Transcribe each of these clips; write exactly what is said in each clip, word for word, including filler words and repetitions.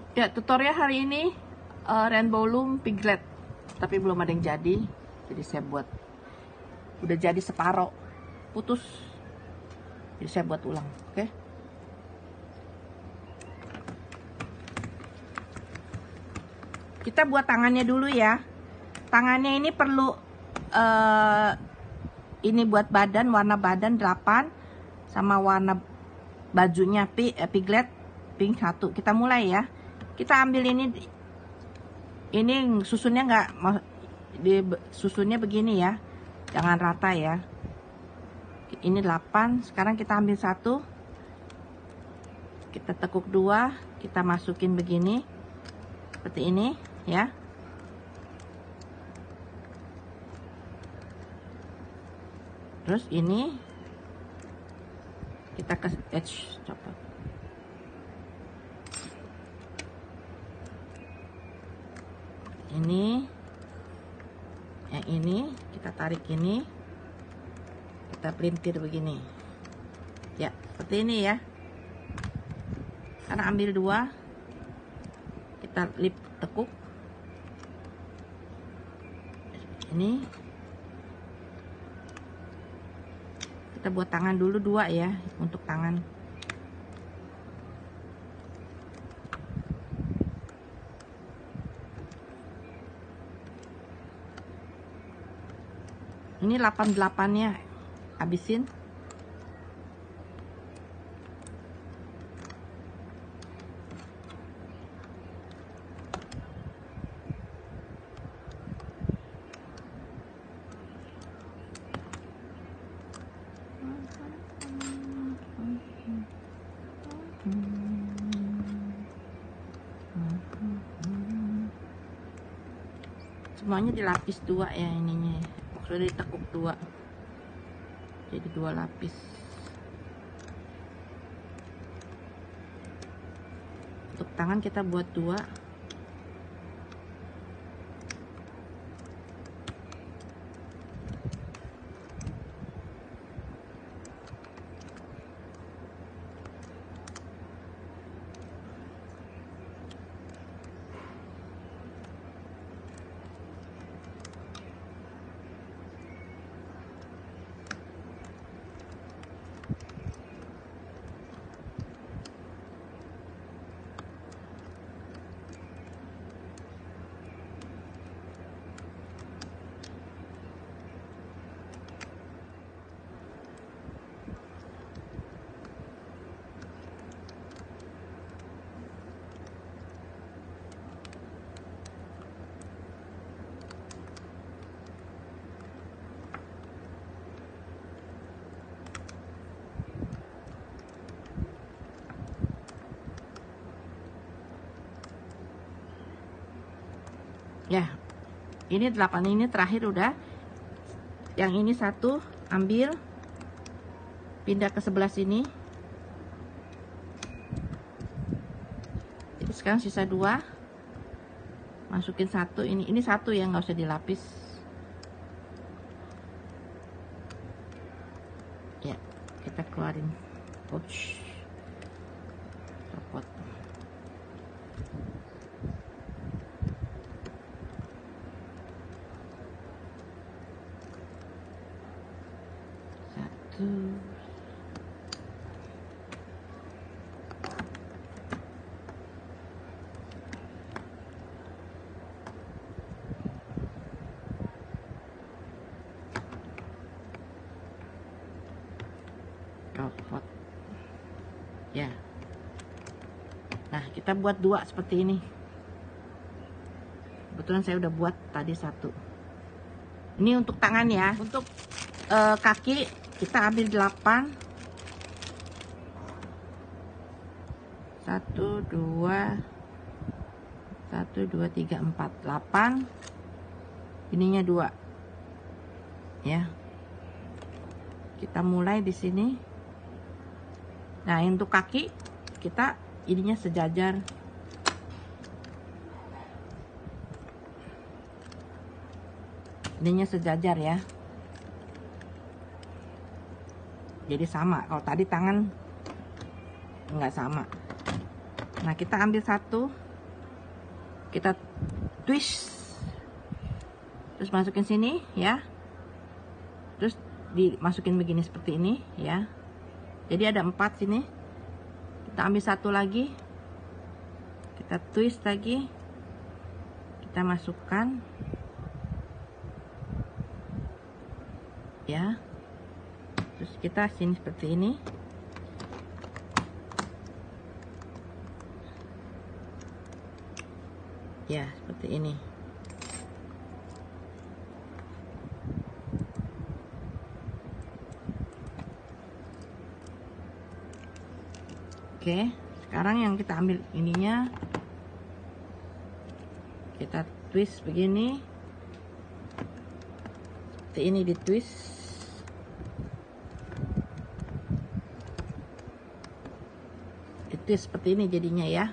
Ya, tutorial hari ini uh, rainbow loom piglet, tapi belum ada yang jadi, jadi saya buat. Udah jadi separoh, putus, jadi saya buat ulang. Oke, okay? Kita buat tangannya dulu ya. Tangannya ini perlu uh, ini buat badan, warna badan delapan, sama warna bajunya piglet pink satu. Kita mulai ya. Kita ambil ini, ini susunnya nggak, di susunnya begini ya, jangan rata ya. Ini delapan, sekarang kita ambil satu, kita tekuk dua, kita masukin begini, seperti ini ya. Terus ini kita ke edge, copot. Ini, yang ini kita tarik ini, kita pelintir begini ya, seperti ini ya. Karena ambil dua, kita lip tekuk ini, kita buat tangan dulu dua ya, untuk tangan. Ini delapan delapannya habisin. Semuanya dilapis dua ya, ininya sudah ditekuk dua, jadi dua lapis. Untuk tangan kita buat dua. Ya, ini delapan, ini terakhir udah. Yang ini satu, ambil, pindah ke sebelah sini. Jadi sekarang sisa dua, masukin satu. Ini ini satu ya, nggak usah dilapis. Ya, kita keluarin. Ouch. Copot. Copot ya. Nah, kita buat dua seperti ini. Kebetulan saya udah buat tadi satu. Ini untuk tangan ya. Untuk uh, kaki kita ambil delapan, satu dua satu dua tiga empat, delapan, ininya dua ya. Kita mulai di sini. Nah, untuk kaki kita ininya sejajar. Ininya sejajar ya. Jadi sama. Kalau tadi tangan nggak sama. Nah, kita ambil satu, kita twist, terus masukin sini ya, terus dimasukin begini seperti ini ya. Jadi ada empat sini, kita ambil satu lagi, kita twist lagi, kita masukkan ya, terus kita sini seperti ini. Ya, seperti ini. Oke, sekarang yang kita ambil ininya, kita twist begini. Seperti ini di twist. Di twist seperti ini jadinya ya.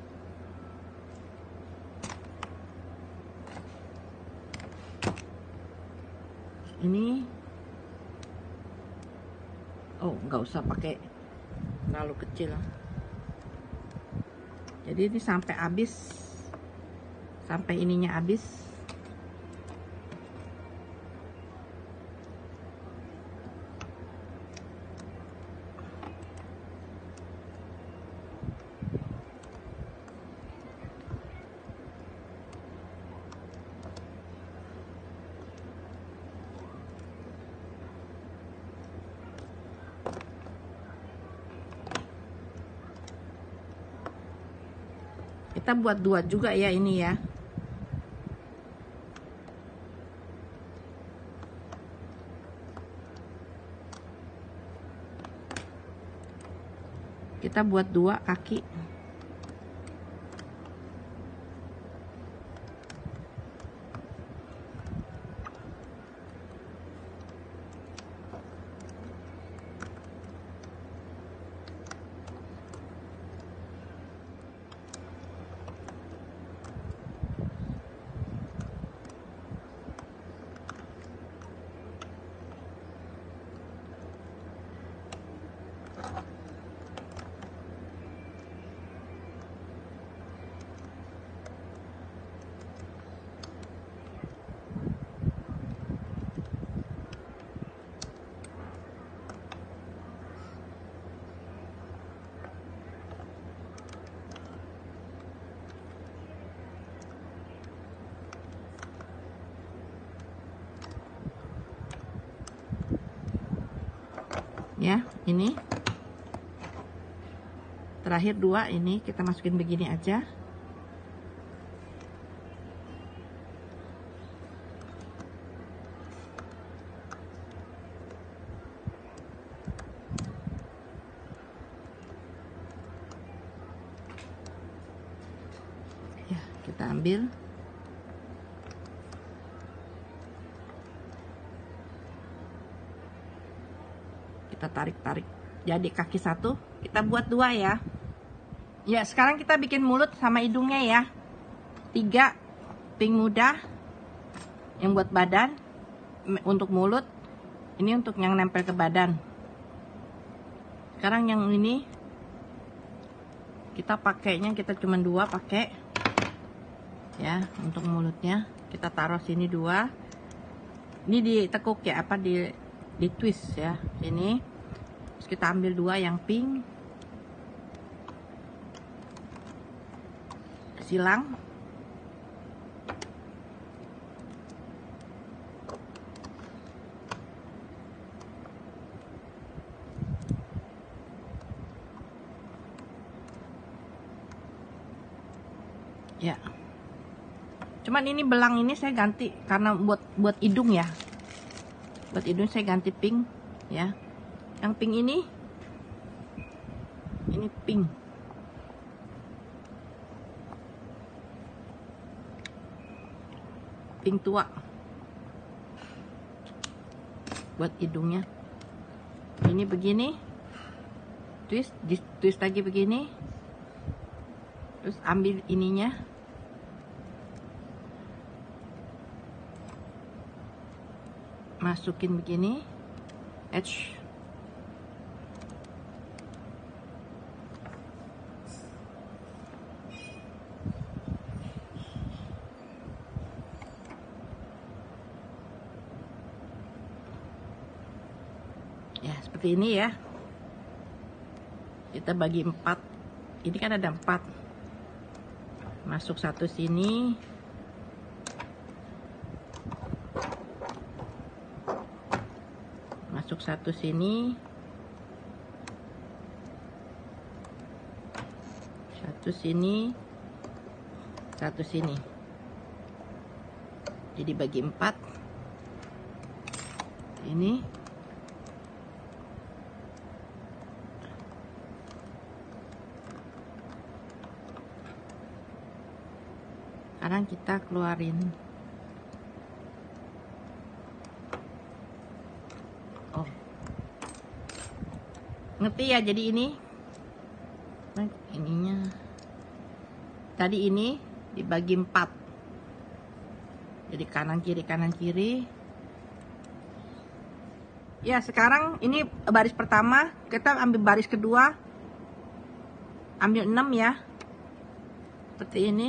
Ini, oh nggak usah pakai terlalu kecil, jadi ini sampai habis, sampai ininya habis. Kita buat dua juga ya ini ya. Kita buat dua kaki. Ya, ini terakhir dua, ini kita masukin begini aja. Ya, kita ambil. Kita tarik-tarik jadi kaki satu, kita buat dua ya. Ya, sekarang kita bikin mulut sama hidungnya ya. Tiga pink muda yang buat badan, untuk mulut, ini untuk yang nempel ke badan. Sekarang yang ini kita pakainya, kita cuma dua pakai ya. Untuk mulutnya kita taruh sini dua, ini ditekuk ya, apa di di twist ya ini. Terus kita ambil dua yang pink, silang, ya. Cuman ini belang ini saya ganti karena buat buat hidung ya. Buat hidung saya ganti pink ya. Yang pink ini, ini pink. Pink tua. Buat hidungnya. Ini begini. Twist, twist lagi begini. Terus ambil ininya. Masukin begini. Edge. seperti ini ya. Kita bagi empat. Ini kan ada empat. Masuk satu sini. Masuk satu sini. Satu sini. Satu sini. Jadi bagi empat. Ini. Sekarang kita keluarin. Oh. Ngerti ya, jadi ini. Nah, ininya. Tadi ini dibagi empat. Jadi kanan kiri kanan kiri. Ya, sekarang ini baris pertama, kita ambil baris kedua. Ambil enam ya. Seperti ini.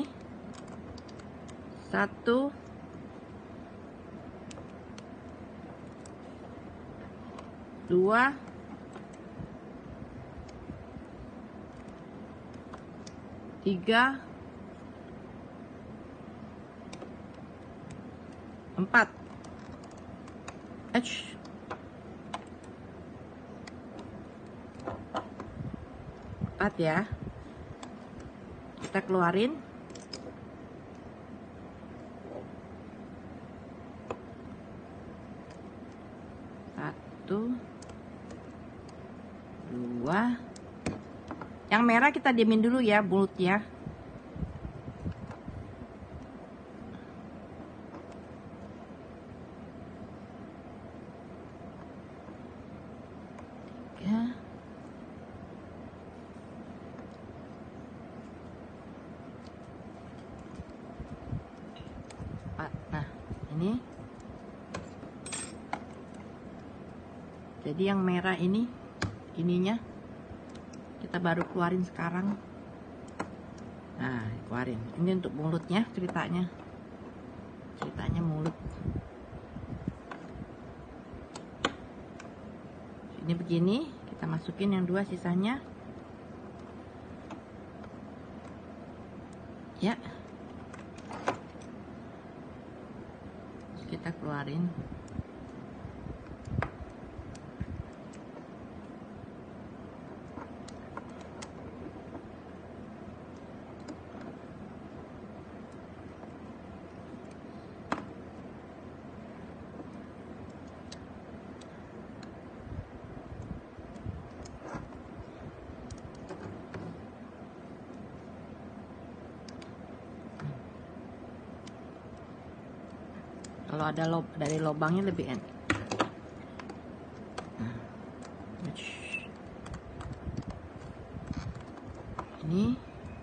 Satu, dua, tiga, empat. H. Empat ya. Kita keluarin. Satu, dua. Yang merah kita diemin dulu ya mulutnya. Tiga. Empat. Nah, ini. Jadi yang merah ini, ininya kita baru keluarin sekarang. Nah, keluarin. Ini untuk mulutnya ceritanya. Ceritanya mulut. Ini begini, kita masukin yang dua sisanya. Ya. Terus kita keluarin. Kalau ada lob dari lubangnya lebih enak. Ini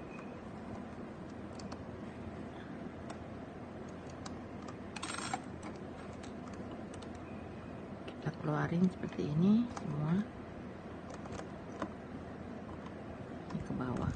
kita keluarin seperti ini semua. Ini ke bawah.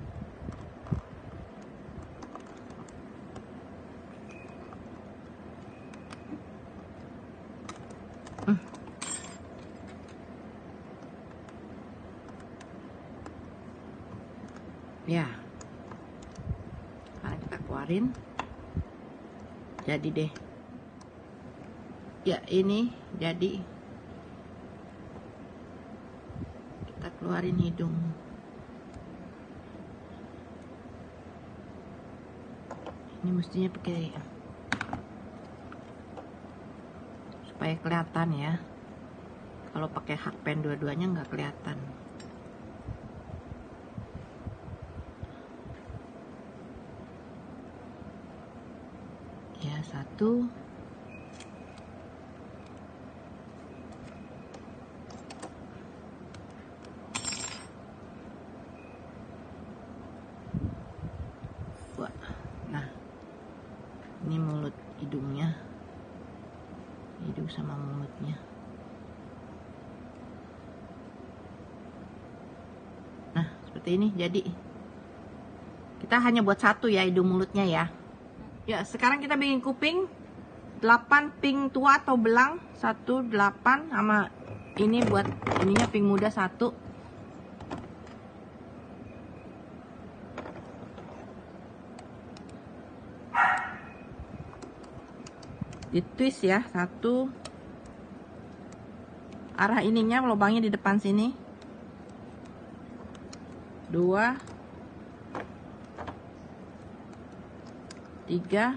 Ya, sekarang kita keluarin. Jadi deh. Ya, ini jadi. Kita keluarin hidung. Ini mestinya pakai supaya kelihatan ya. Kalau pakai hakpen dua-duanya nggak kelihatan. Ya, satu. Dua. Nah, ini mulut hidungnya. Hidung sama mulutnya. Nah, seperti ini jadi. Kita hanya buat satu ya hidung mulutnya ya. Ya, sekarang kita bikin kuping delapan pink tua atau belang, satu delapan sama Ini buat ininya pink muda satu. Di twist ya, satu. Arah ininya lubangnya di depan sini. Dua. Tiga.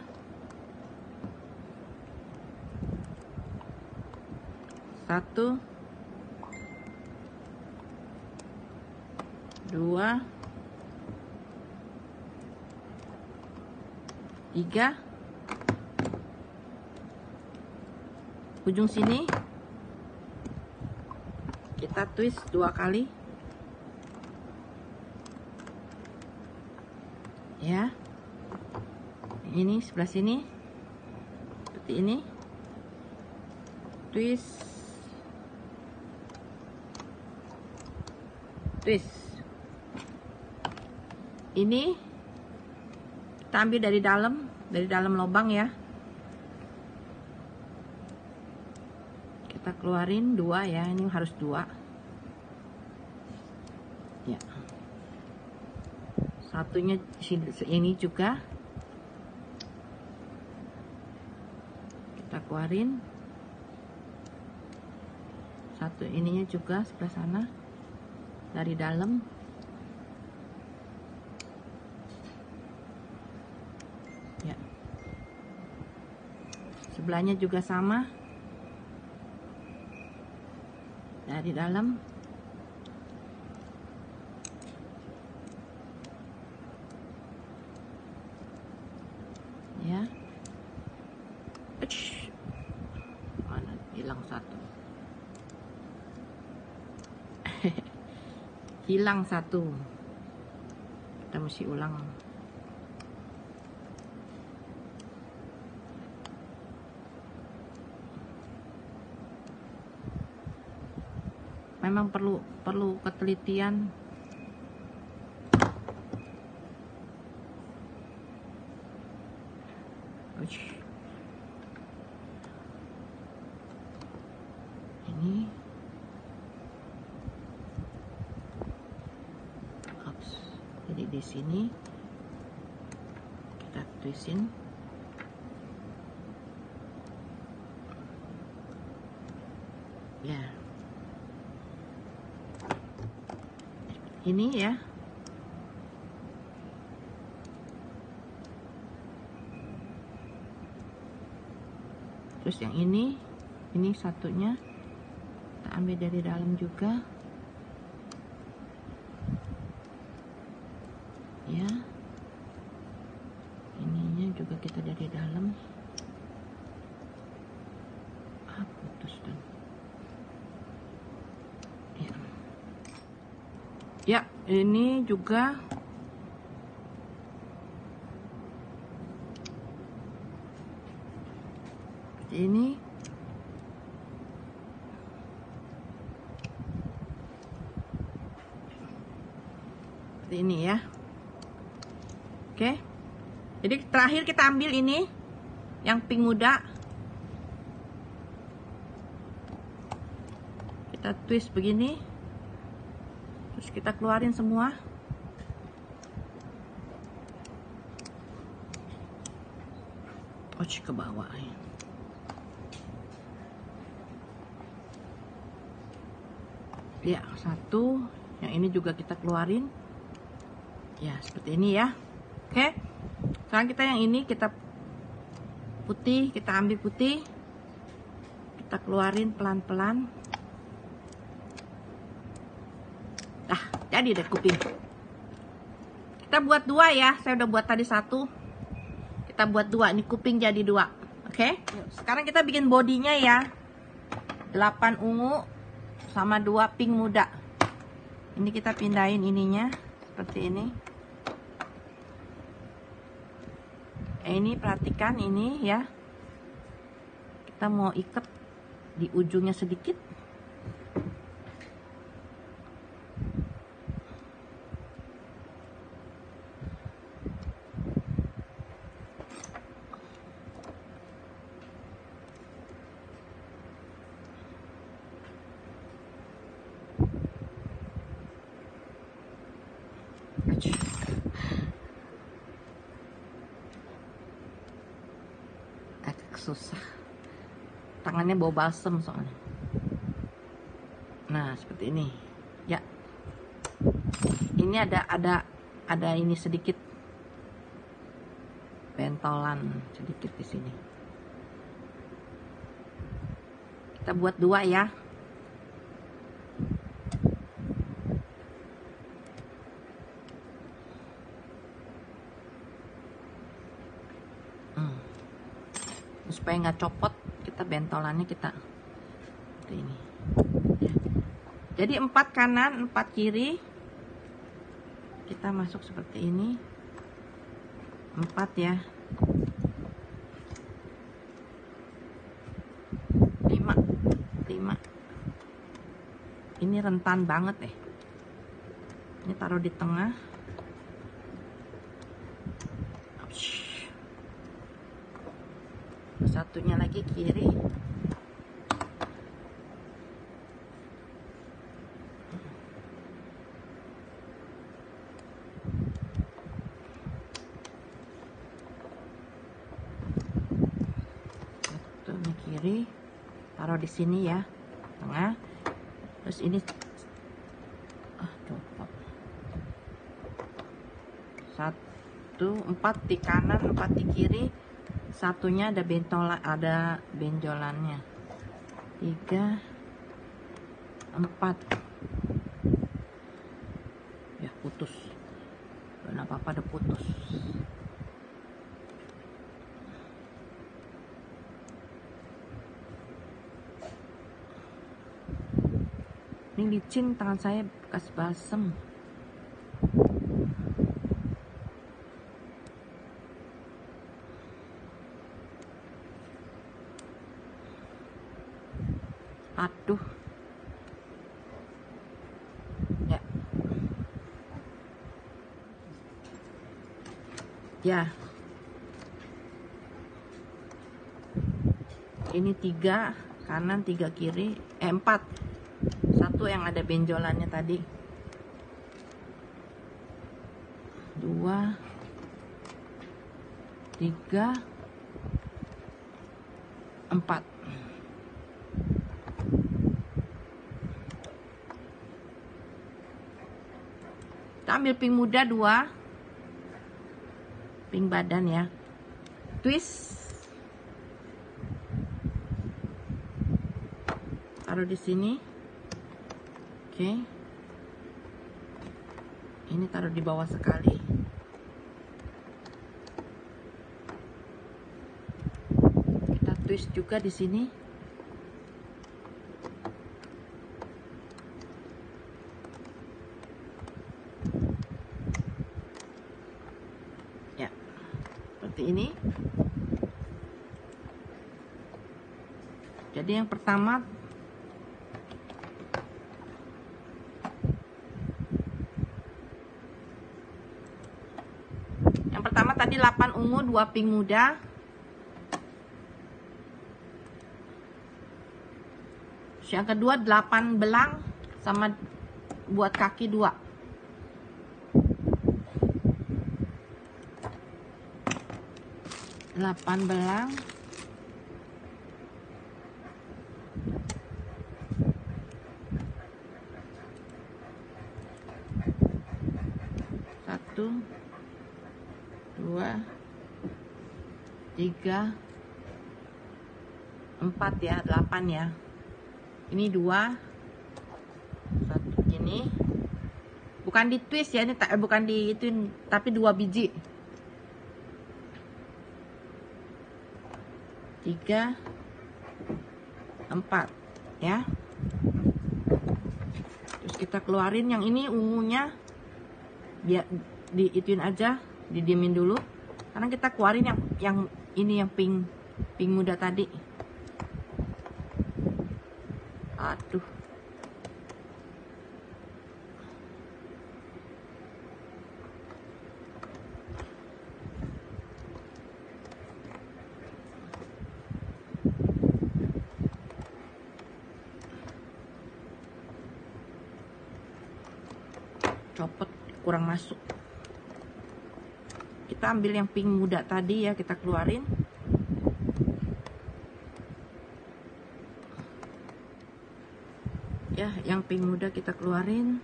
Satu. Dua. Tiga. Ujung sini kita twist dua kali ya. Ini sebelah sini seperti ini, twist twist. Ini kita ambil dari dalam dari dalam lubang ya. Kita keluarin dua ya, ini harus dua ya. Satunya ini juga kita keluarin, satu ininya juga sebelah sana dari dalam ya. Sebelahnya juga sama dari dalam ya. Ush. Mana hilang satu. Hilang satu, kita mesti ulang. Memang perlu perlu ketelitian. Ush. Ini Ups. Jadi di sini kita twistin ya. Ini ya. Terus yang ini, ini satunya kita ambil dari dalam juga. Ya. Ininya juga kita dari dalam. Ah, putus dan. Ya. Ya, ini juga ini seperti ini ya. Oke, jadi terakhir kita ambil ini yang pink muda, kita twist begini, terus kita keluarin semua. Oh, ke bawah ya. Ya, satu. Yang ini juga kita keluarin. Ya, seperti ini ya. Oke. Sekarang kita yang ini kita putih, kita ambil putih. Kita keluarin pelan-pelan. Nah, jadi deh kuping. Kita buat dua ya. Saya udah buat tadi satu. Kita buat dua. Ini kuping jadi dua. Oke. Sekarang kita bikin bodinya ya. delapan ungu sama dua pink muda. Ini kita pindahin ininya seperti ini. Eh, ini perhatikan ini ya. Kita mau ikat di ujungnya sedikit. agak susah, tangannya bau balsem soalnya. Nah seperti ini ya, ini ada ada ada ini sedikit bentolan sedikit di sini. Kita buat dua ya. Hmm. Supaya nggak copot, kita bentolannya kita seperti ini. Jadi empat kanan, empat kiri. Kita masuk seperti ini. Empat ya. Lima. Lima. Ini rentan banget deh. Ini taruh di tengah. Satunya lagi kiri. Satunya kiri. Taruh di sini ya, tengah. Terus ini ah copot. Satu, empat di kanan, empat di kiri. Satunya ada bentolan, ada benjolannya. Tiga, empat. Ya putus. Kenapa pada putus? Ini licin tangan saya, bekas balsem. Aduh. Ya. Ya. Ini tiga kanan, tiga kiri, eh empat. Satu yang ada benjolannya tadi. Dua. Tiga. Empat. Kita ambil pink muda dua, pink badan ya, twist, taruh di sini, oke, ini taruh di bawah sekali, kita twist juga di sini. Seperti ini. Jadi yang pertama yang pertama tadi delapan ungu, dua pink muda. Yang kedua delapan belang sama buat kaki dua. delapan belang satu dua tiga empat ya, delapan ya, ini dua, satu ini bukan di twist ya, ini tak bukan di itu tapi dua biji. Tiga, empat ya. Terus kita keluarin yang ini ungunya, biar diituin aja, didiemin dulu. Karena kita keluarin yang yang ini yang pink pink muda tadi. Aduh. Copot, kurang masuk. Kita ambil yang pink muda tadi ya, kita keluarin. Ya, yang pink muda kita keluarin.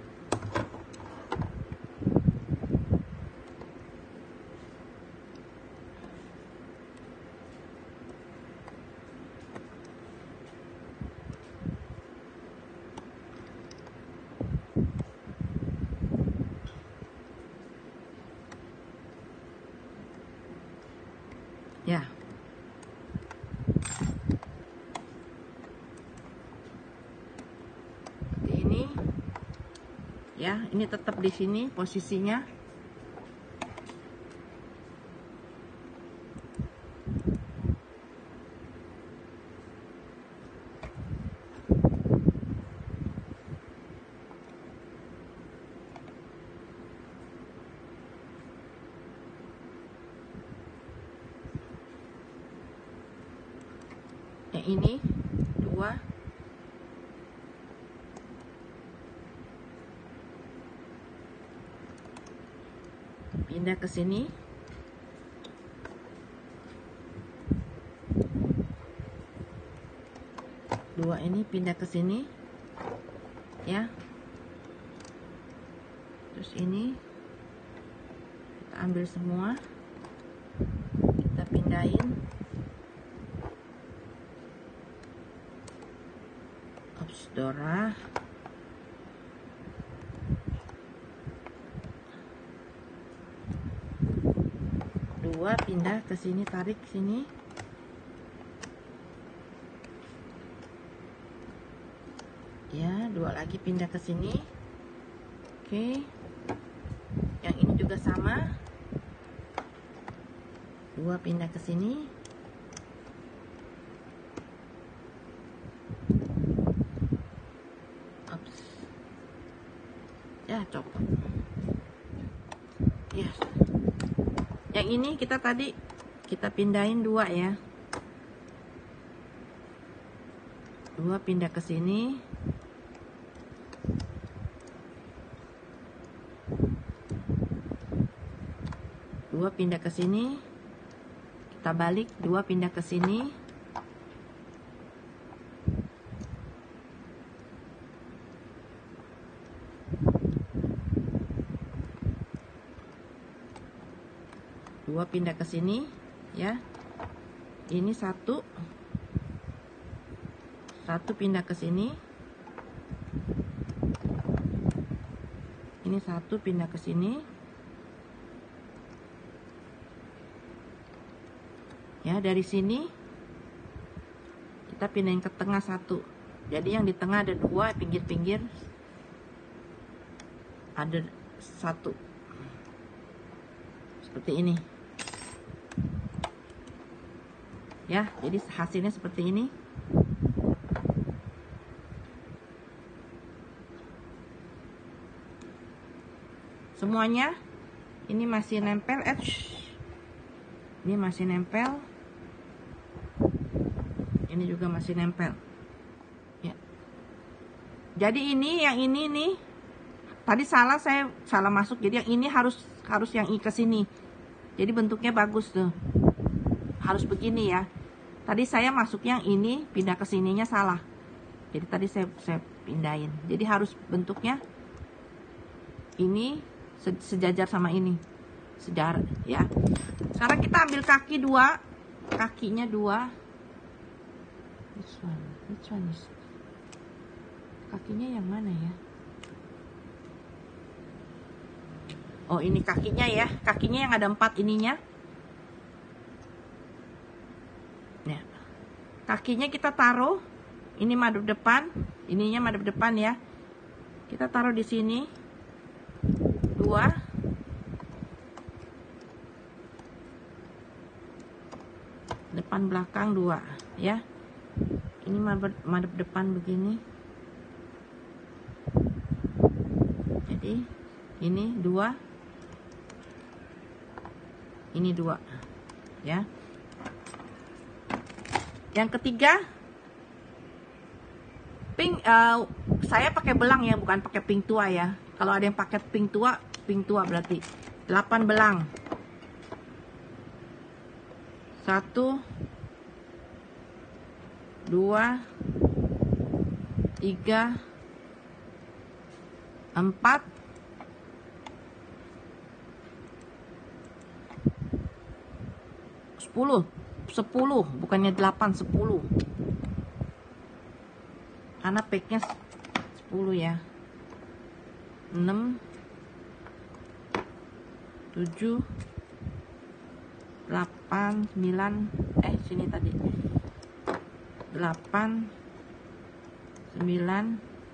Ya. Seperti ini. Ya, ini tetap di sini posisinya. Yang ini dua. Pindah ke sini. Dua ini pindah ke sini. Ya. Terus ini kita ambil semua. Kita pindahin. Ops, Dora. Dua pindah ke sini, tarik sini. Ya, dua lagi pindah ke sini. Oke. Yang ini juga sama. Dua pindah ke sini. Ops. Ya, copot. Ya. Yang ini kita tadi kita pindahin dua ya. Dua pindah ke sini. Dua pindah ke sini. Kita balik, dua pindah ke sini. Dua pindah ke sini, ya. Ini satu. Satu pindah ke sini. Ini satu pindah ke sini. Ya, dari sini kita pindahin ke tengah satu. Jadi yang di tengah ada dua, pinggir-pinggir ada satu. Seperti ini. Ya, jadi hasilnya seperti ini. Semuanya ini masih nempel, eh, ini masih nempel. Ini juga masih nempel. Ya. Jadi ini yang ini nih. Tadi salah, saya salah masuk. Jadi yang ini harus harus yang i ke sini. Jadi bentuknya bagus tuh. Harus begini ya. Tadi saya masuk yang ini, pindah ke sininya salah. Jadi tadi saya saya pindahin. Jadi harus bentuknya ini sejajar sama ini. Sejajar ya. Sekarang kita ambil kaki dua. Kakinya dua. Which one? Which one is? Kakinya yang mana ya? Oh, ini kakinya ya. Kakinya yang ada empat ininya. Nah, kakinya kita taruh. Ini madep depan. Ininya madep depan ya. Kita taruh di sini. Dua. Depan belakang dua ya. Ini madep, madep depan begini. Jadi ini dua, ini dua ya. Yang ketiga pink, uh, saya pakai belang ya, bukan pakai pink tua ya. Kalau ada yang pakai pink tua, pink tua berarti delapan belang. Satu, dua, tiga, empat, sepuluh, sepuluh, bukannya delapan, sepuluh. Karena packnya sepuluh ya. enam, tujuh, delapan, sembilan, eh sini tadi. delapan, sembilan,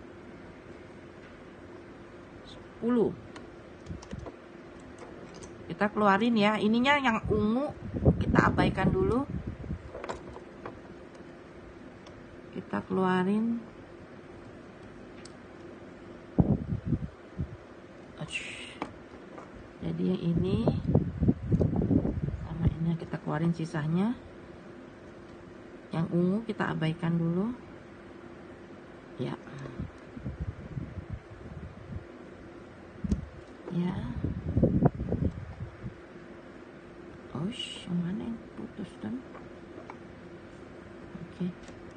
sepuluh. Kita keluarin ya. Ininya yang ungu kita abaikan dulu. Kita keluarin. Jadi yang ini sama ini kita keluarin sisanya. Yang ungu kita abaikan dulu. Ya. Ya. Oh, yang mana yang putus kan? Oke.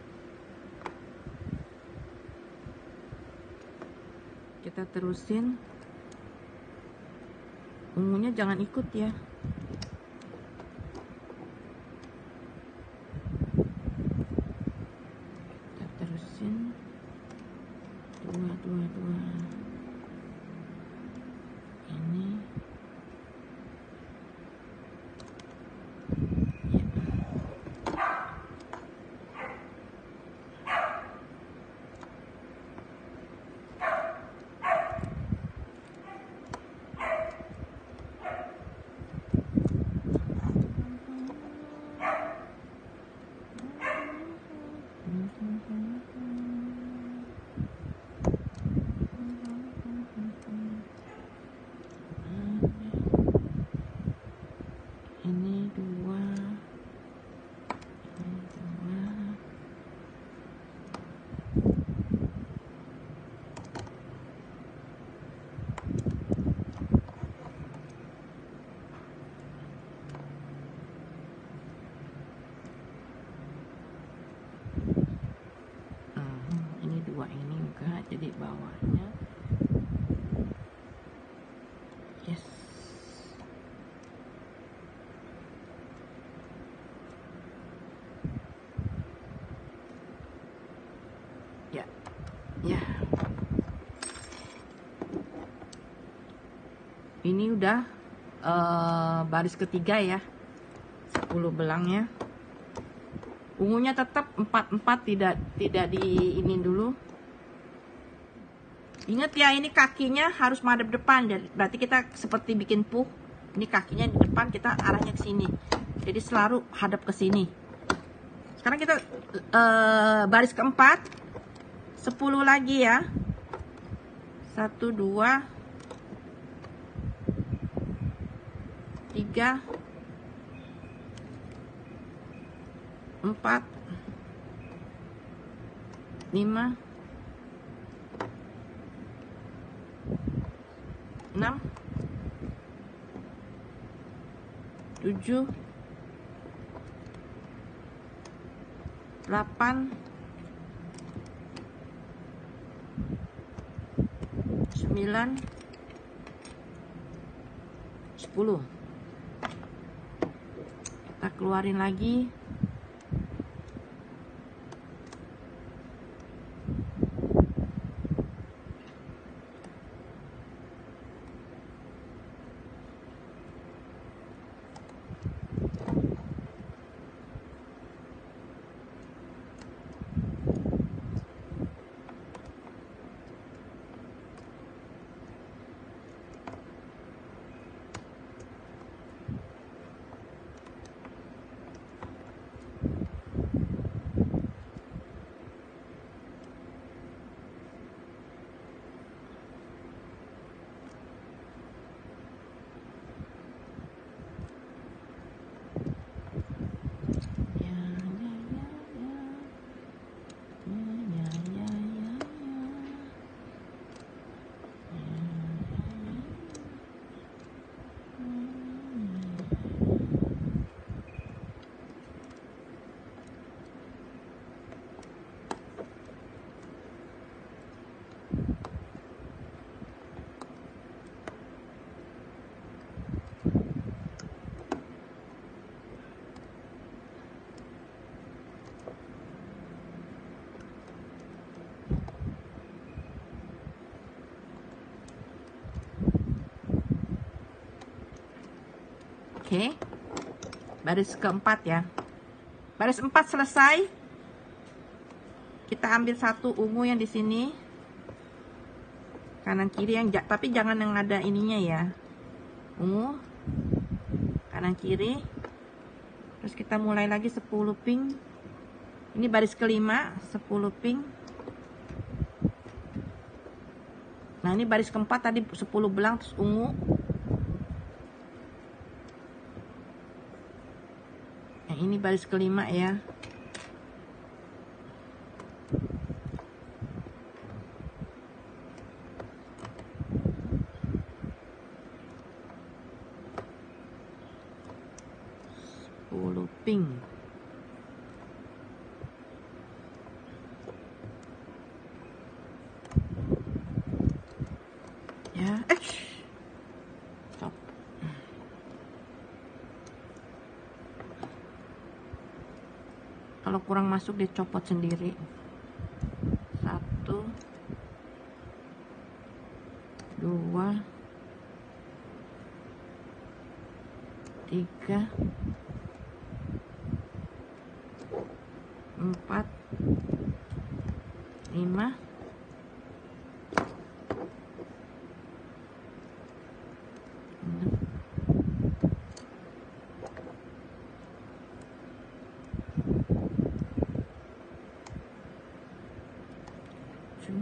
Kita terusin. Ungunya jangan ikut ya. Kita terusin. Dua, dua, dua. Ini. Ya. Ini dua, ini dua, hmm, ini dua, ini enggak, jadi bawahnya yes. Ya, ya. Ini udah uh, baris ketiga ya, sepuluh belangnya. Ungunya tetap empat empat, tidak tidak di ini dulu. Ingat ya, ini kakinya harus madep depan. Jadi berarti kita seperti bikin puh. Ini kakinya di depan, kita arahnya ke sini. Jadi selalu hadap ke sini. Sekarang kita uh, baris keempat, sepuluh lagi ya. Satu, dua, tiga, empat, lima, enam, tujuh, delapan, sembilan, sepuluh. Kita keluarin lagi. Oke, baris keempat ya. Baris empat selesai. Kita ambil satu ungu yang di sini, kanan kiri yang tapi jangan yang ada ininya ya. Ungu kanan kiri. Terus kita mulai lagi sepuluh pink. Ini baris kelima, sepuluh pink. Nah, ini baris keempat tadi sepuluh belang terus ungu. Nah, ini baris kelima ya. sepuluh pink. Ya, eh. Stop. Kalau kurang masuk dicopot sendiri. Satu, dua, tiga, empat, lima, enam, tujuh,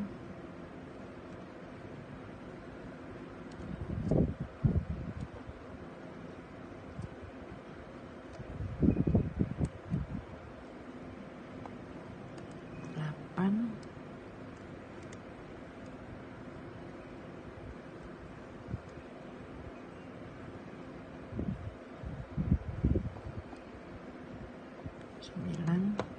delapan, sembilan,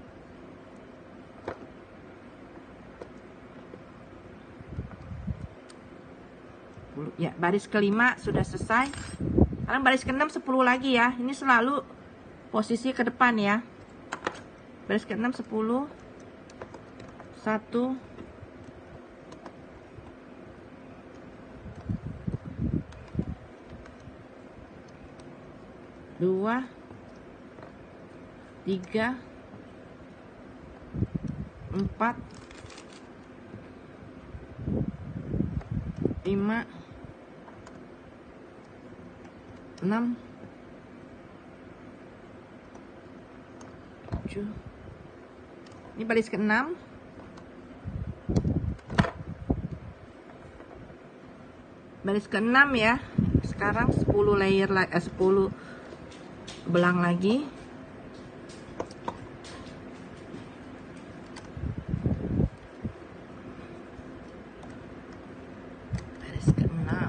sepuluh. Ya, baris kelima sudah selesai. Sekarang baris keenam sepuluh lagi ya. Ini selalu posisi ke depan ya. Baris keenam sepuluh. Satu, dua, tiga, empat, lima, enam, tujuh. Ini baris keenam. Baris keenam ya. Sekarang sepuluh layer lagi, eh, sepuluh belang lagi. Baris keenam.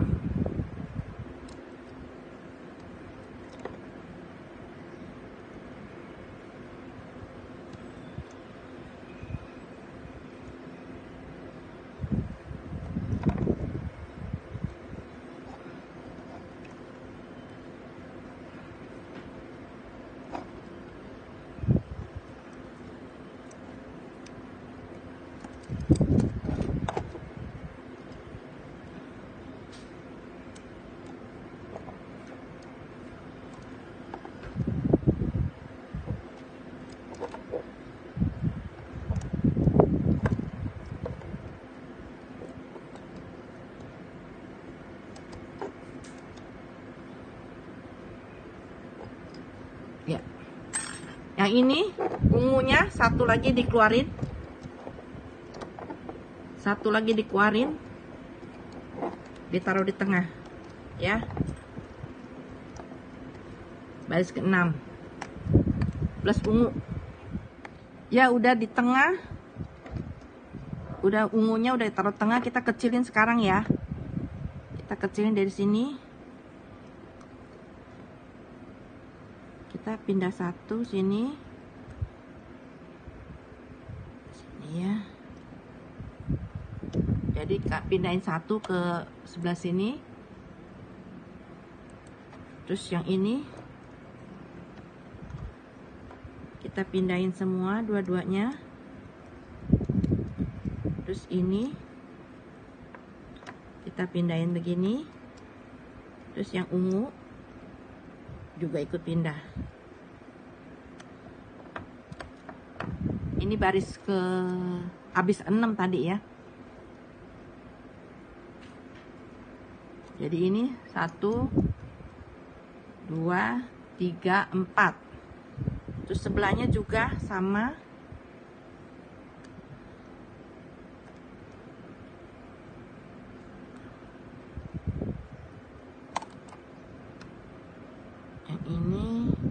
Ya. Yang ini ungunya satu lagi dikeluarin. Satu lagi dikeluarin. Ditaruh di tengah. Ya. Baris keenam. Plus ungu. Ya, udah di tengah. Udah ungunya udah ditaruh tengah, kita kecilin sekarang ya. Kita kecilin dari sini. Kita pindah satu sini. Sini ya. Jadi pindahin satu ke sebelah sini. Terus yang ini kita pindahin semua dua-duanya. Terus ini kita pindahin begini. Terus yang ungu juga ikut pindah. Ini baris ke habis enam tadi ya. Jadi ini satu, dua, tiga, empat. Terus sebelahnya juga sama. Yang ini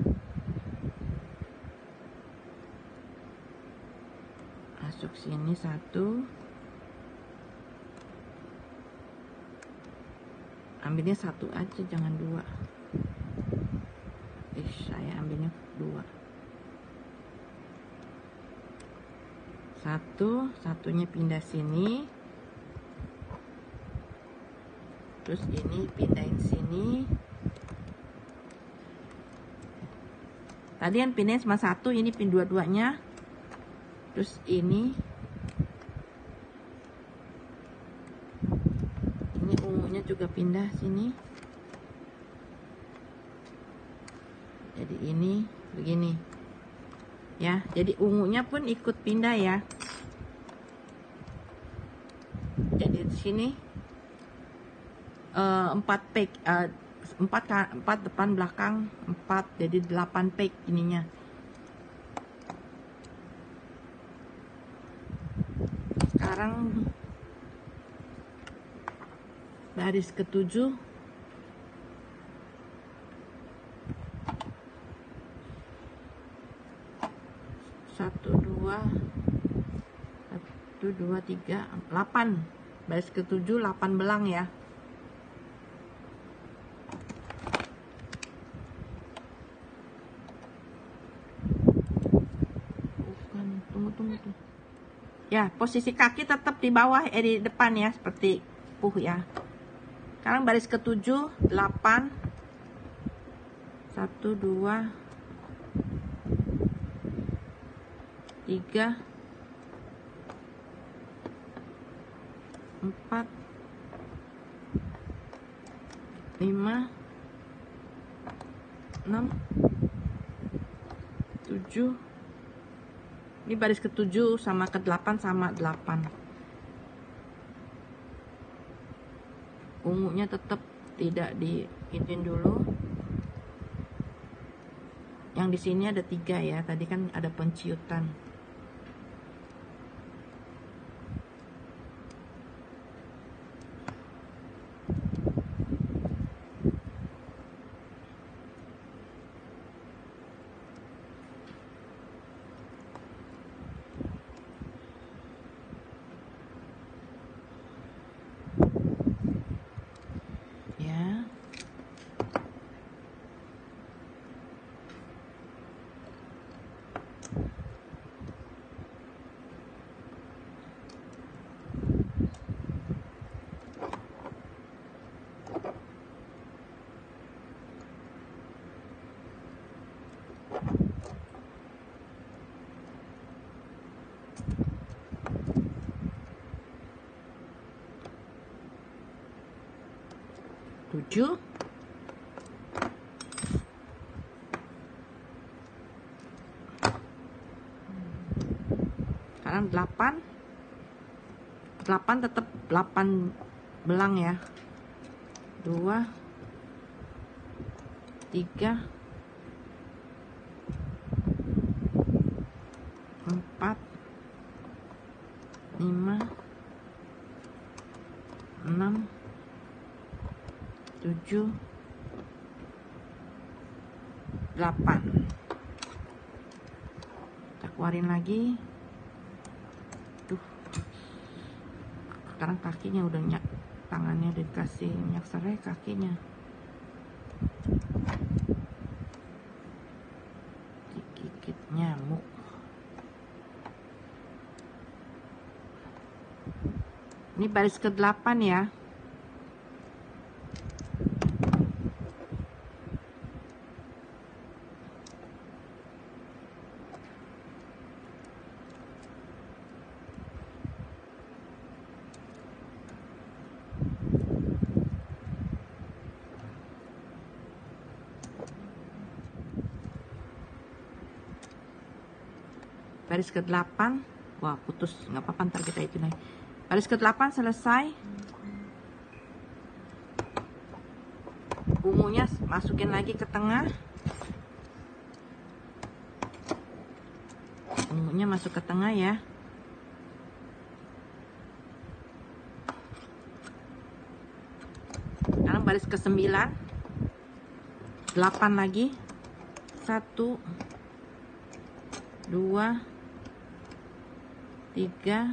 masuk sini satu. Ambilnya satu aja, jangan dua. Eh, saya ambilnya dua. Satu, satunya pindah sini. Terus ini pindahin sini. Tadi yang pindahin cuma satu, ini pin dua-duanya. Terus ini ini ungunya juga pindah sini. Jadi ini begini ya, jadi ungunya pun ikut pindah ya. Jadi di sini uh, empat pack, uh, empat empat depan belakang empat, jadi delapan pack ininya. Sekarang baris ketujuh. Satu, dua, satu, dua, tiga, delapan. Baris ketujuh, delapan belang ya. Bukan, tunggu, tunggu, tunggu. Ya, posisi kaki tetap di bawah, eh di depan ya, seperti puh ya. Sekarang baris ketujuh, delapan, satu, dua, tiga, empat, lima, enam, tujuh. Ini baris ketujuh sama ke delapan sama delapan. Ungunya tetap tidak diinin dulu. Yang di sini ada tiga ya, tadi kan ada penciutan. Tujuh. Sekarang delapan. Delapan tetap delapan belang ya. Dua, tiga, empat, lima, enam, tujuh, delapan. Kita keluarin lagi. Tuh. Sekarang kakinya udah nyak, tangannya udah dikasih minyak serai kakinya. Digigit nyamuk. Ini baris ke delapan ya. baris ke delapan. Wah, putus, nggak apa-apa, ntar kita itu lagi. Baris ke delapan selesai. Ungunya masukin lagi ke tengah. Ungunya masuk ke tengah ya. Sekarang baris ke sembilan. delapan lagi. satu dua tiga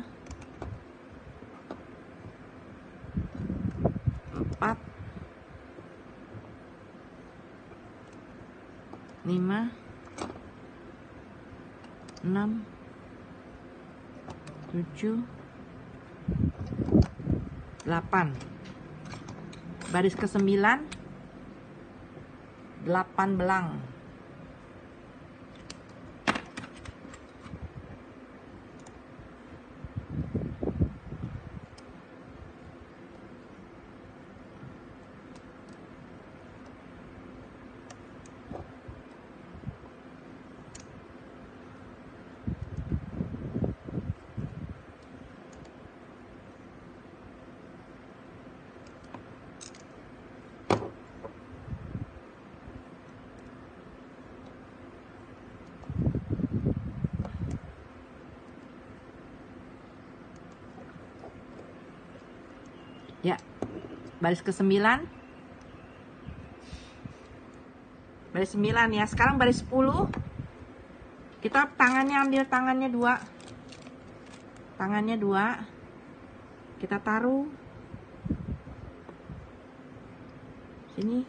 empat lima enam tujuh delapan. Baris ke sembilan, delapan belang. Ya, baris ke sembilan. Baris sembilan ya. Sekarang baris sepuluh. Kita tangannya ambil tangannya dua. Tangannya dua. Kita taruh sini.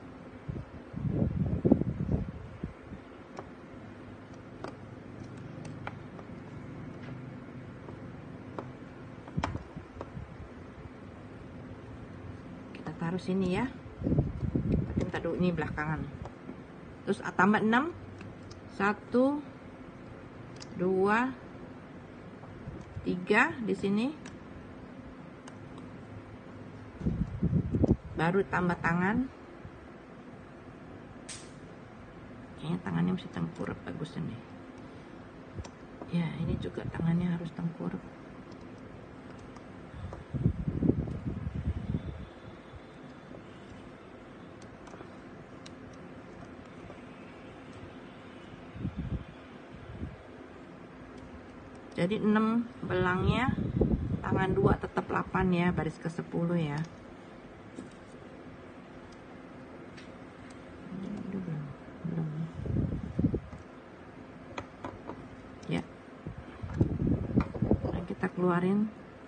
Taruh sini ya. Tapi taruh ini belakangan. Terus tambah enam. satu dua tiga di sini. Baru tambah tangan. Kayaknya tangannya mesti tengkurap bagus nih. Ya, ini juga tangannya harus tengkurap. Jadi enam belangnya, tangan dua tetap delapan ya, baris ke sepuluh ya. Belum. Ya. Nah, kita keluarin.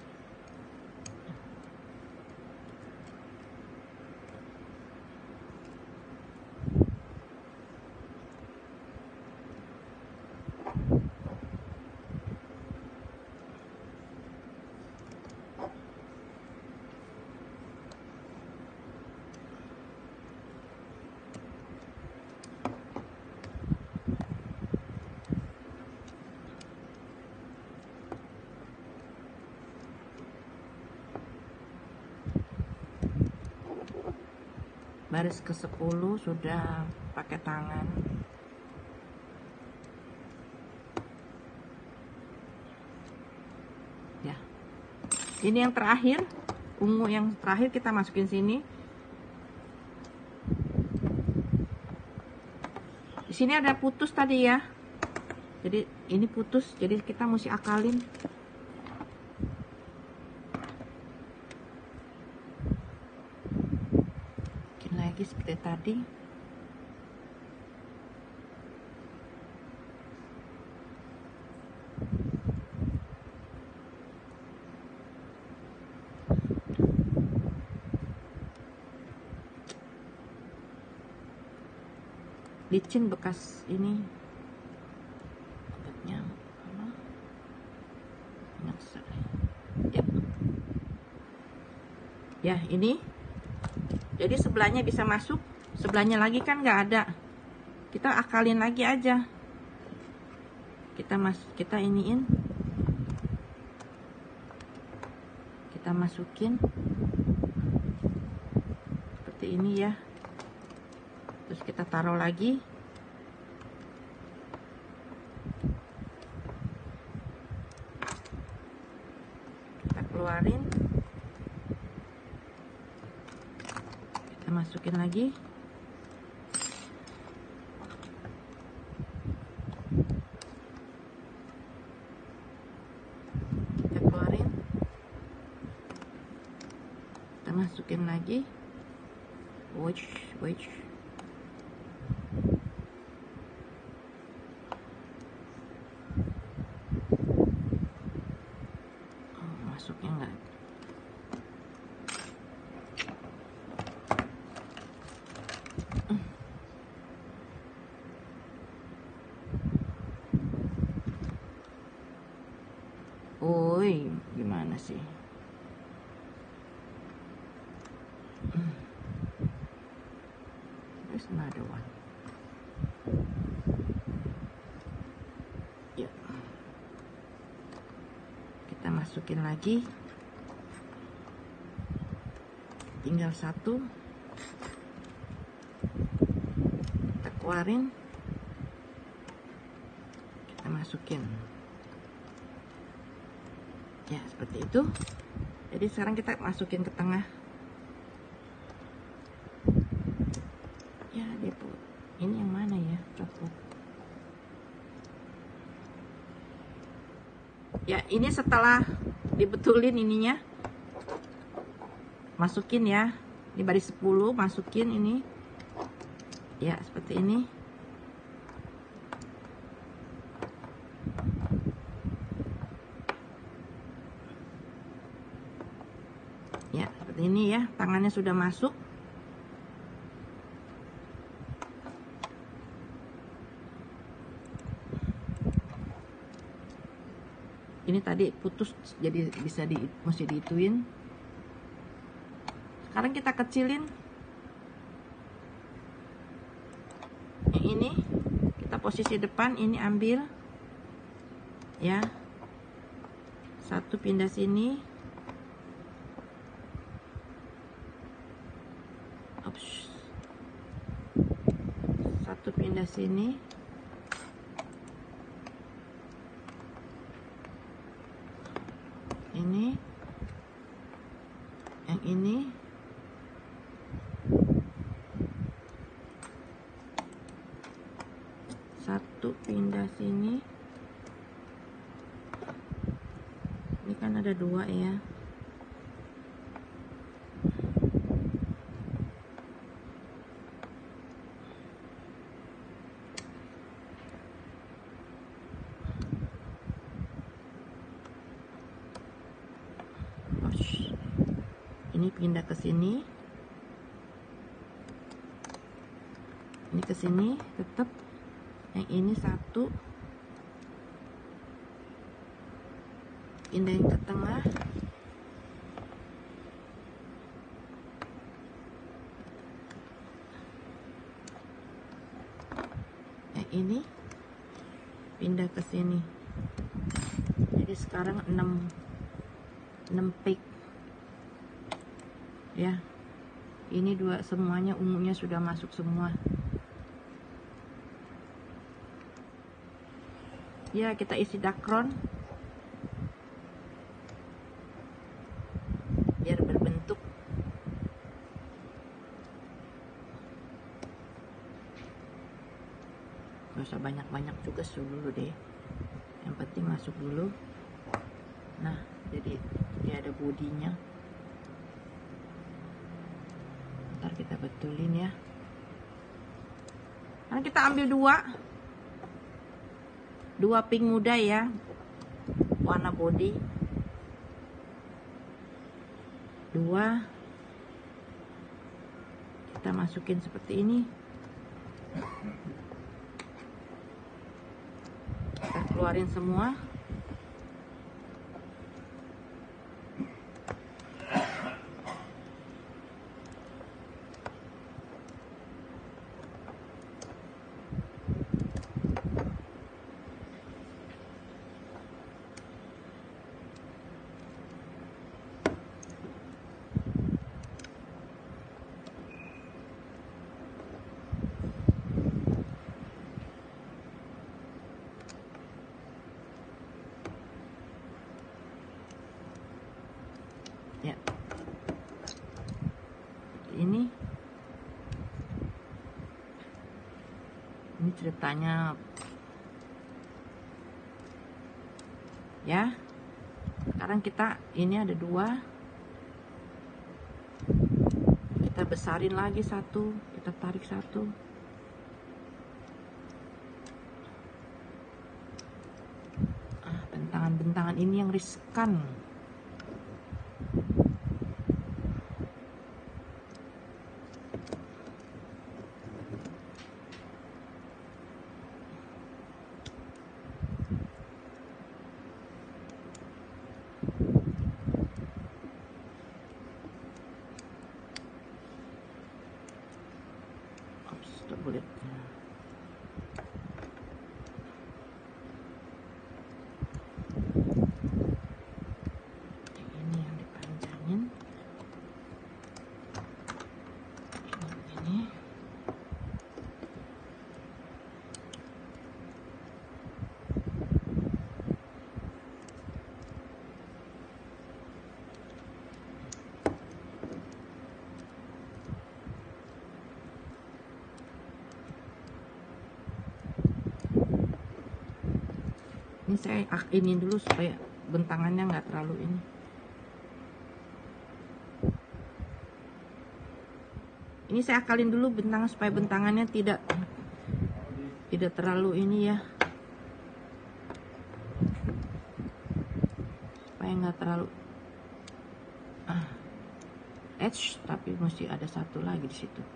Baris ke sepuluh sudah pakai tangan. Ya. Ini yang terakhir, ungu yang terakhir kita masukin sini. Di sini ada putus tadi ya. Jadi ini putus, jadi kita mesti akalin. Lagi seperti tadi. Licin bekas ini obatnya apa? Ya. Ya, ini. Jadi sebelahnya bisa masuk, sebelahnya lagi kan nggak ada. Kita akalin lagi aja. Kita mas, kita iniin. Kita masukin seperti ini ya. Terus kita taruh lagi. masukin lagi. Kita keluarin. Kita masukin lagi. Wih, wih. Oh, masuknya enggak. Woi, gimana sih? There's another one. Ya, kita masukin lagi. Tinggal satu. Kita keluarin. Kita masukin. Ya, seperti itu. Jadi sekarang kita masukin ke tengah. Ya, dia ini yang mana ya? Coklat. Ya, ini setelah dibetulin ininya. Masukin ya. Ini baris sepuluh, masukin ini. Ya, seperti ini. Ya, seperti ini ya. Tangannya sudah masuk. Ini tadi putus, jadi bisa di mesti diituin. Sekarang kita kecilin. Yang ini kita posisi depan, ini ambil. Ya. Satu pindah sini. Ups. Satu pindah sini. Ini, yang ini, satu pindah sini. Ini kan ada dua ya. Ini pindah ke sini, ini ke sini tetap. Yang ini satu, pindahin ke tengah. Yang ini pindah ke sini. Jadi sekarang enam enam pick. Ya, ini dua semuanya ungunya sudah masuk semua. Ya, kita isi dakron biar berbentuk. Gak usah banyak-banyak juga dulu deh. Yang penting masuk dulu. Nah, jadi dia ada bodinya. Ntar kita betulin ya. Nah, kita ambil dua dua pink muda ya, warna body. Dua kita masukin seperti ini. Kita keluarin semua. ceritanya ya. Sekarang kita ini ada dua, kita besarin lagi satu, kita tarik satu. Ah, bentangan-bentangan ini yang riskan. Boleh. Ini yang dipanjangin. Ini. Ini saya ini dulu supaya bentangannya nggak terlalu ini. Ini saya akalin dulu bentangan supaya bentangannya tidak tidak terlalu ini ya, supaya nggak terlalu ah, edge, tapi mesti ada satu lagi di situ.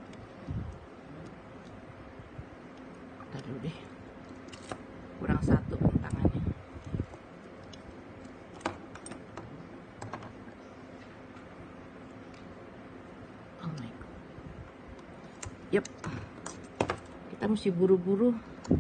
Ntar dulu deh, kurang satu bentangannya. Oh my god. Yep. Kita mesti buru-buru.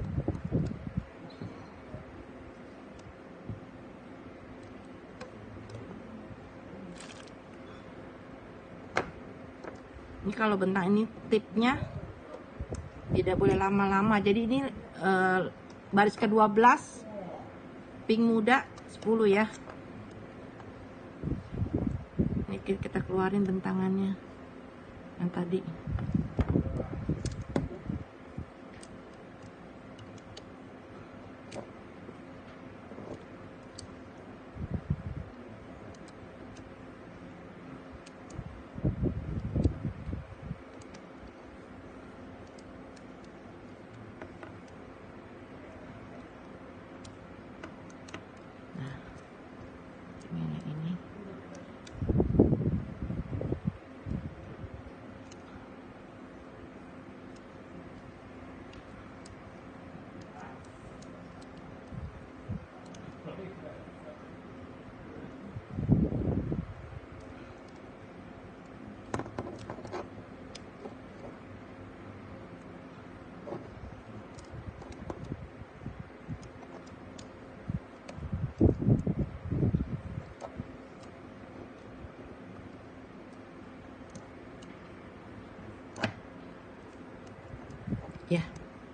Ini kalau bentang ini tipnya tidak boleh lama-lama. Jadi ini uh, baris ke dua belas, pink muda sepuluh ya. Ini kita keluarin bentangannya yang tadi. Ya.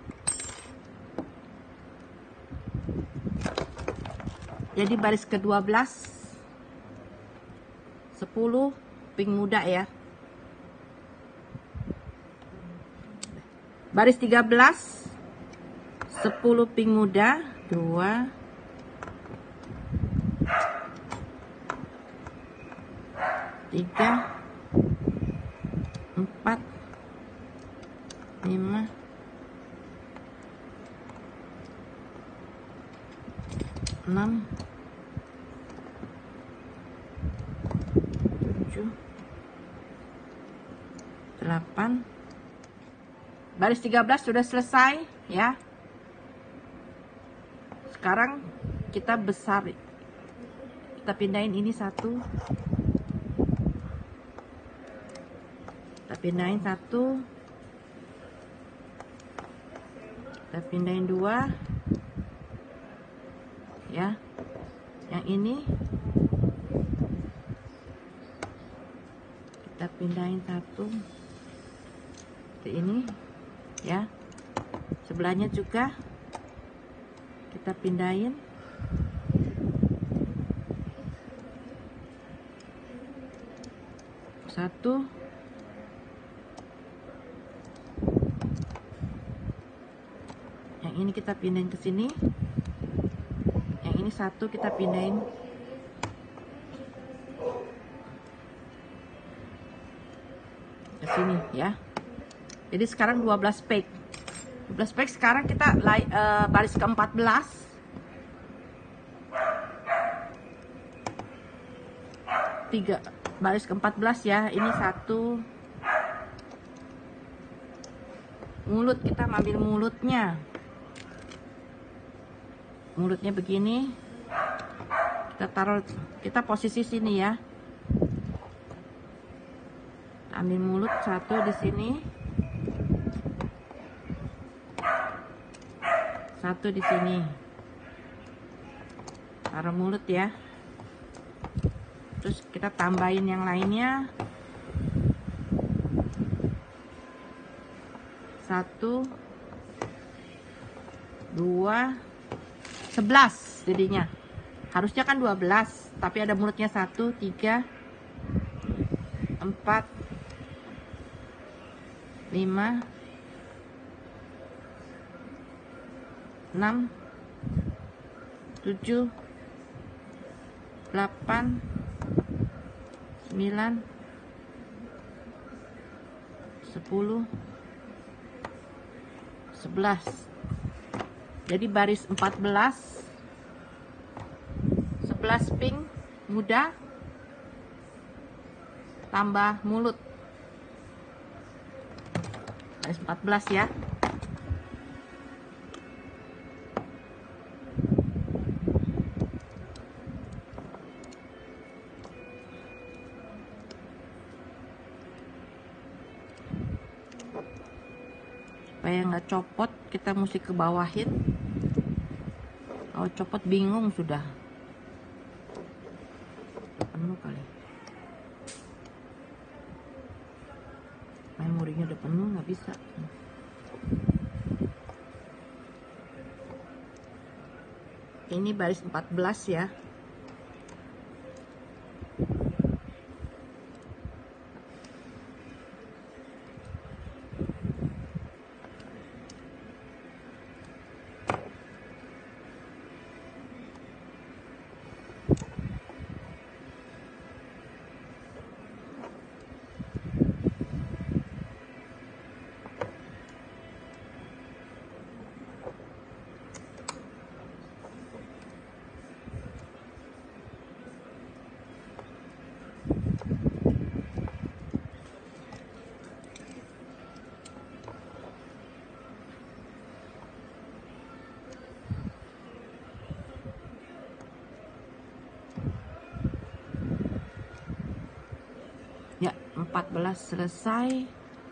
Jadi baris ke dua belas sepuluh pink muda ya. Baris tiga belas sepuluh pink muda, dua tiga empat lima enam tujuh delapan. Baris tiga belas sudah selesai ya. Sekarang kita besar, kita pindahin ini satu, kita pindahin satu, kita pindahin dua ya. Yang ini kita pindahin satu, seperti ini ya. Sebelahnya juga kita pindahin satu, ini kita pindahin ke sini, yang ini satu kita pindahin ke sini ya. Jadi sekarang dua belas peg. dua belas peg sekarang kita uh, baris ke empat belas. tiga baris ke empat belas ya. Ini satu mulut, kita ambil mulutnya. Mulutnya begini. Kita taruh, kita posisi sini ya. Ambil mulut satu di sini. Satu di sini. Taruh mulut ya. Terus kita tambahin yang lainnya. Satu, dua, sebelas jadinya. Harusnya kan dua belas, tapi ada mulutnya satu, tiga, empat, lima, enam, tujuh, delapan, sembilan, sepuluh, sebelas. Jadi baris empat belas, sebelas pink muda tambah mulut. Baris empat belas ya. Supaya nggak copot, kita mesti ke bawahin. Kalau copot bingung sudah. Penuh kali. Memorinya udah penuh, nggak bisa. Ini baris empat belas ya. Ya, empat belas selesai.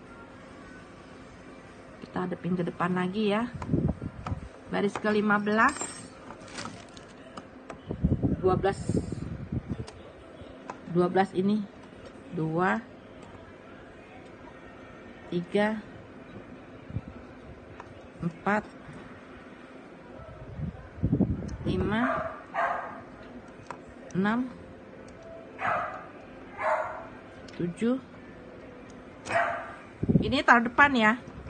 Kita hadapin ke depan lagi ya. Baris ke lima belas, dua belas, dua belas ini dua, tiga, empat, lima, enam, tujuh. Ini taruh depan ya.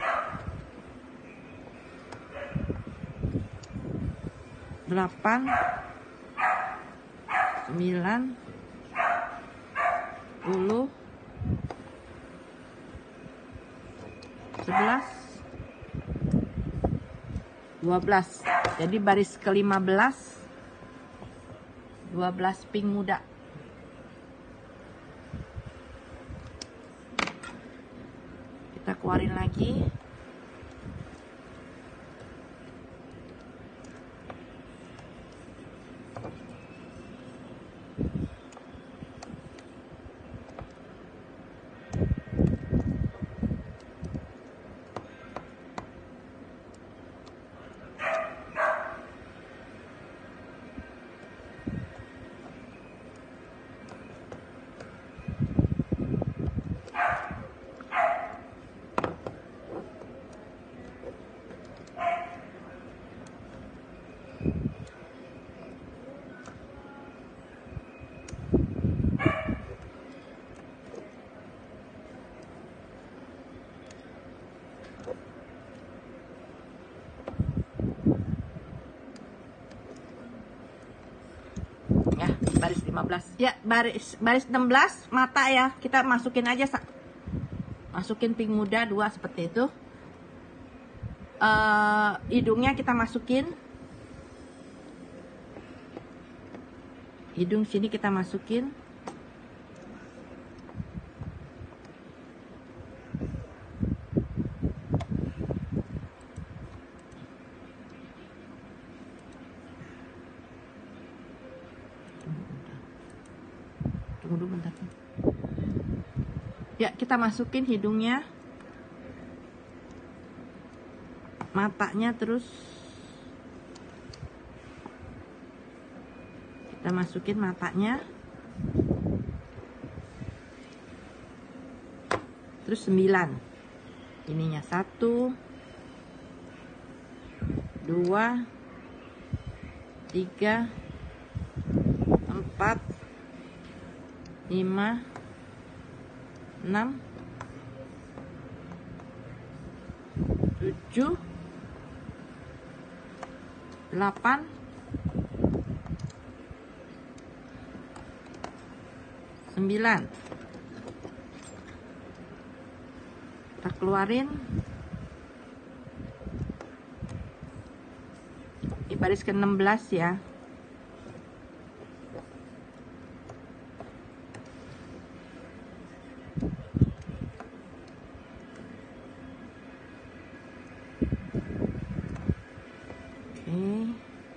Delapan, sembilan, sepuluh, sebelas, dua belas. Jadi baris ke lima belas, dua belas pink muda. Kita keluarin lagi. lima belas. Ya, baris baris enam belas mata ya. Kita masukin aja, masukin pink muda dua seperti itu. Uh, hidungnya kita masukin. Hidung sini kita masukin. Tunggu dulu bentar. Ya, kita masukin hidungnya, matanya, terus kita masukin matanya, terus sembilan ininya, satu dua tiga empat lima enam tujuh delapan sembilan. Kita keluarin. Di baris ke enam belas ya. Oke.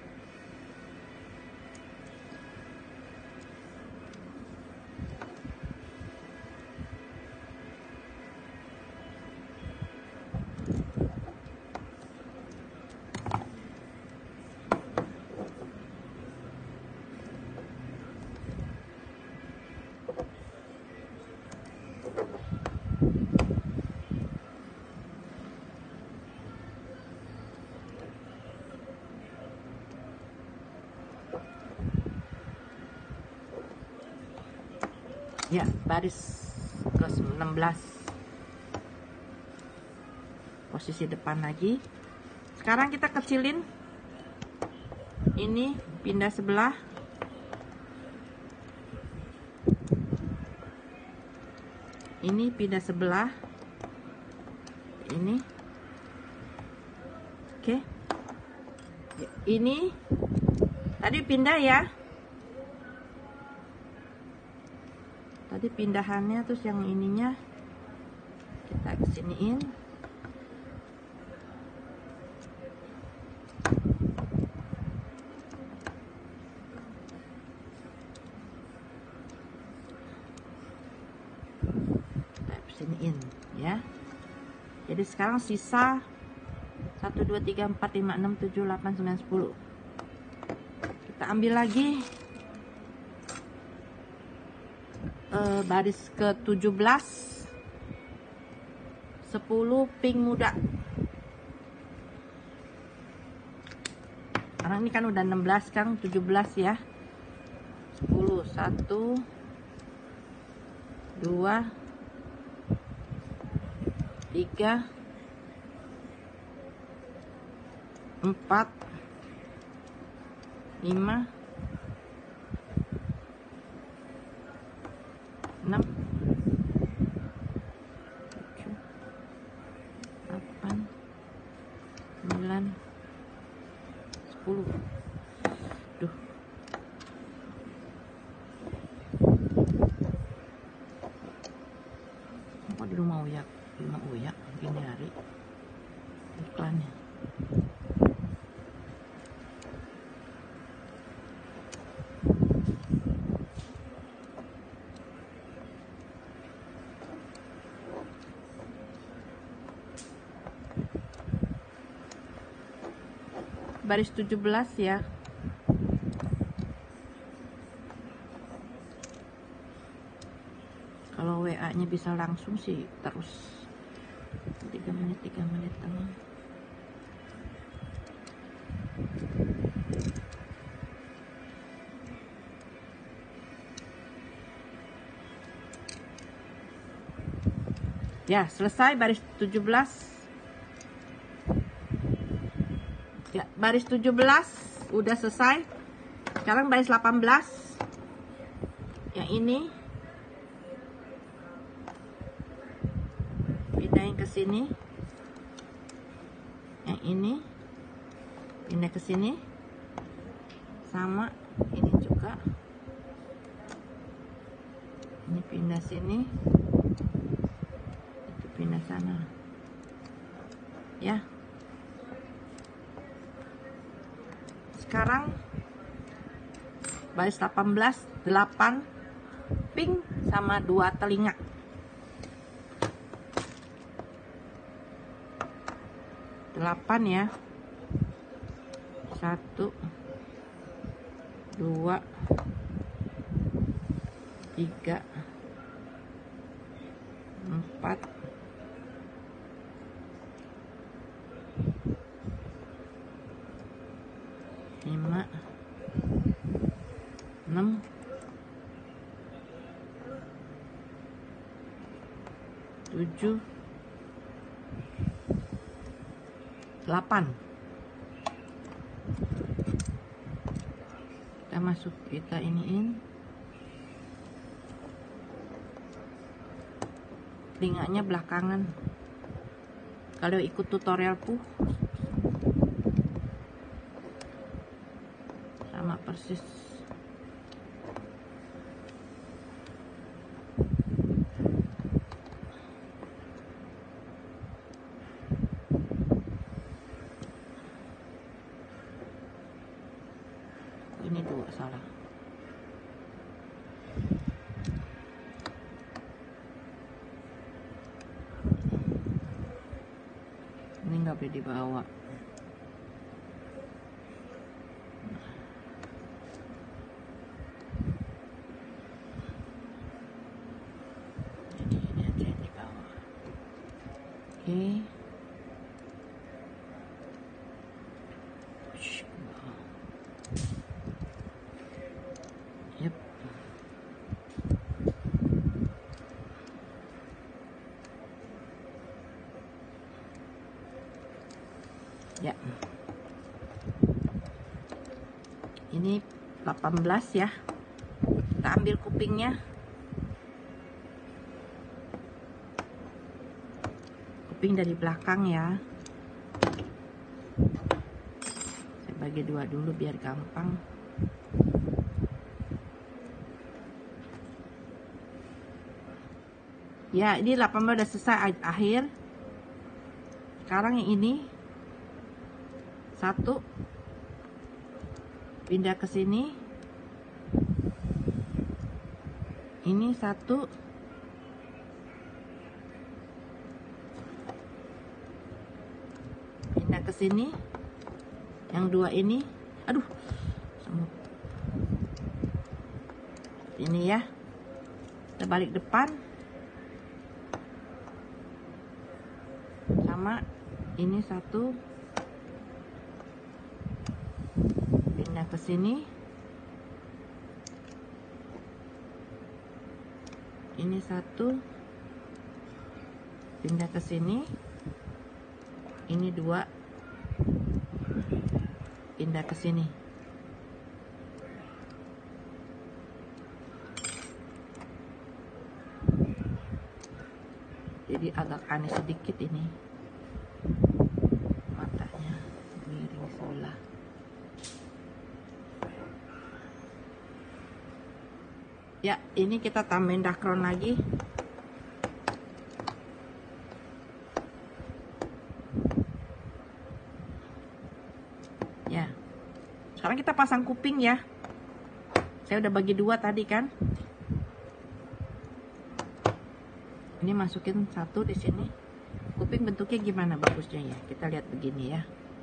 Ya, baris ke enam belas. Posisi depan lagi. Sekarang kita kecilin. Ini pindah sebelah. Ini pindah sebelah. Ini. Oke. Ini tadi pindah ya. Tadi pindahannya, terus yang ininya kita kesiniin. Kita kesiniin ya. Jadi sekarang sisa satu dua tiga empat lima enam tujuh delapan sembilan sepuluh. Kita ambil lagi Uh, baris ke tujuh belas, sepuluh pink muda. Karena ini kan udah enam belas, kan tujuh belas ya. sepuluh, satu dua tiga empat lima enam tujuh delapan sembilan sepuluh. Duh. Kok di rumah Uyak, di rumah Uyak gini hari iklannya. Baris tujuh belas ya. Kalau W A-nya bisa langsung sih terus tiga menit tiga menit teman. Ya, selesai baris tujuh belas. Ya, baris tujuh belas udah selesai. Sekarang baris delapan belas. Yang ini pindahin ke sini. Yang ini pindah ke sini. Sama ini juga. Ini pindah sini. Itu pindah sana. Ya. Sekarang baris delapan belas, delapan pink sama dua telinga. delapan ya. satu dua tiga empat lima enam tujuh delapan. Kita masuk, kita iniin telinganya belakangan. Kalau ikut tutorialku sama persis. Ini dua salah. Ini nggak boleh dibawa. Jadi ini aja yang dibawa. Oke. Yep. Ya. Ini delapan belas ya. Kita ambil kupingnya. Kuping dari belakang ya. Saya bagi dua dulu biar gampang. Ya, ini delapan belas udah selesai akhir. Sekarang yang ini satu pindah ke sini. Ini satu pindah ke sini. Yang dua ini, aduh, semut. Ini ya. Kita balik depan. Sama ini satu pindah ke sini. Ini satu pindah ke sini. Ini dua pindah ke sini. Jadi agak aneh sedikit ini. Matanya miring sebelah. Ya, ini kita tambahin dakron lagi. Ya. Sekarang kita pasang kuping ya. Saya udah bagi dua tadi kan. Ini masukin satu di sini. Kuping bentuknya gimana bagusnya ya? Kita lihat begini ya.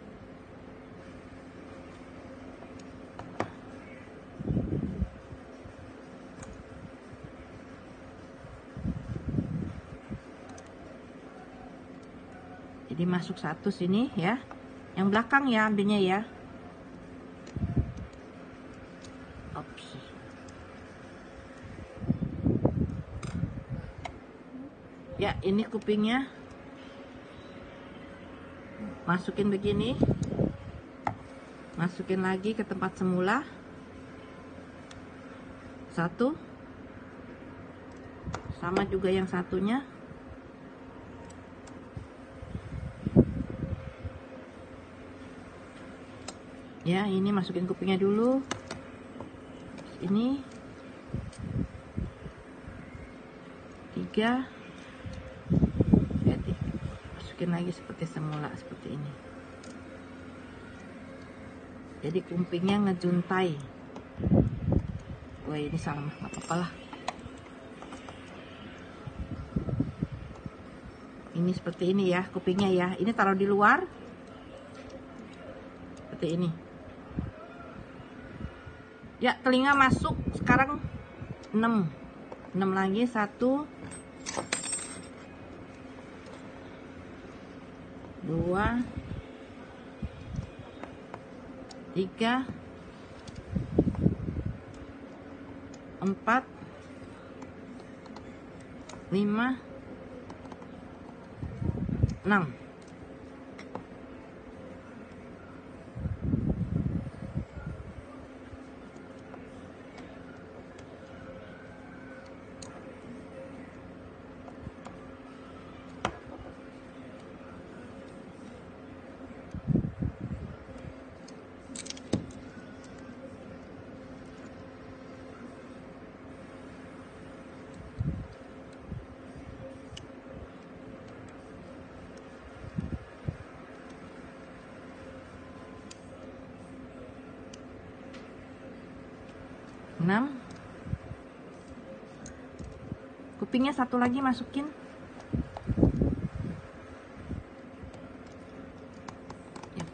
Jadi masuk satu sini ya. Yang belakang ya ambilnya ya. Ops. Ya, ini kupingnya. Masukin begini. Masukin lagi ke tempat semula. Satu. Sama juga yang satunya. Ya, ini masukin kupingnya dulu. Ini tiga. Jadi masukin lagi seperti semula, seperti ini. Jadi kupingnya ngejuntai. Wah, ini salah, nggak apa-apa lah. Ini seperti ini ya kupingnya ya. Ini taruh di luar seperti ini ya. Telinga masuk sekarang enam enam lagi. Satu, dua, tiga, empat, lima, enam. enam. Kupingnya satu lagi masukin. Ya.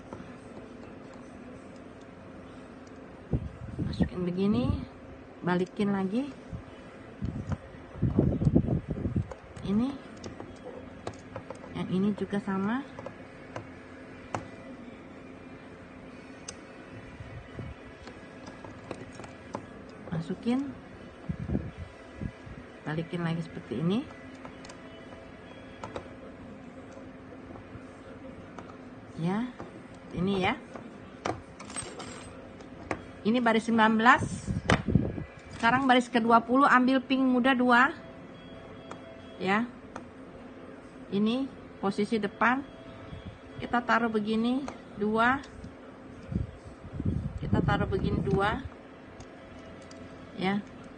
Masukin begini, balikin lagi. Ini. Yang ini juga sama. Masukin, balikin lagi seperti ini ya. Ini ya, ini baris sembilan belas. Sekarang baris ke dua puluh, ambil pink muda dua ya. Ini posisi depan, kita taruh begini dua, kita taruh begini dua ya.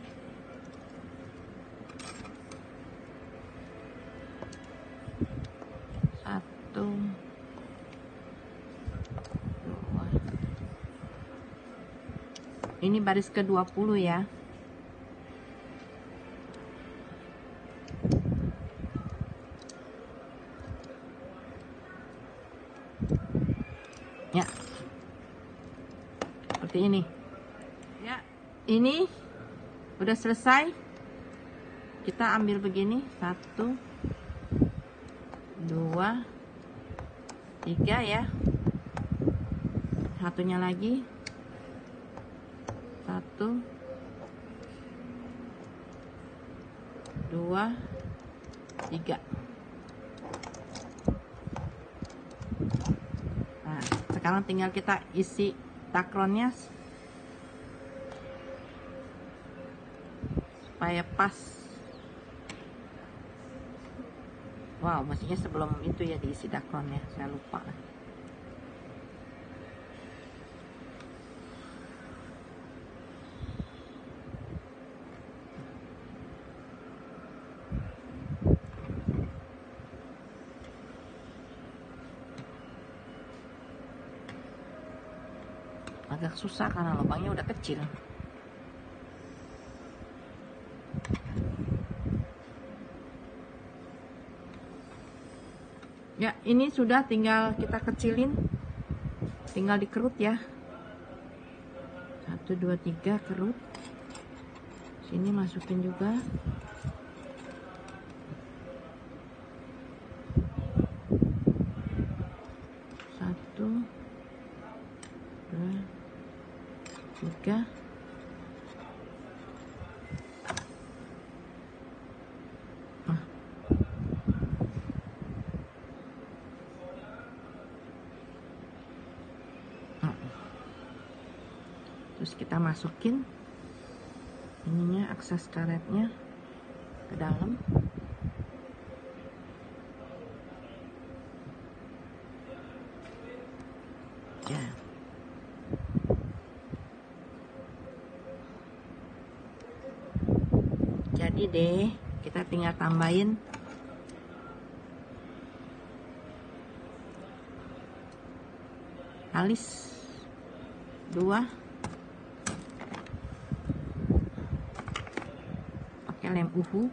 Satu, dua. Ini baris ke dua puluh ya. Ya, seperti ini ya. Ini udah selesai. Kita ambil begini, satu, dua, tiga ya. Satunya lagi, satu, dua, tiga. Nah, sekarang tinggal kita isi dakronnya supaya pas. Wow, mestinya sebelum itu ya diisi dakronnya, saya lupa. Agak susah karena lubangnya udah kecil. Ya, ini sudah, tinggal kita kecilin, tinggal dikerut ya. Satu, dua, tiga, kerut. Sini masukin juga. Satu, dua, tiga. Terus kita masukin ininya, akses karetnya ke dalam. Ya. Jadi deh, kita tinggal tambahin alis dua, pakai lem uhu.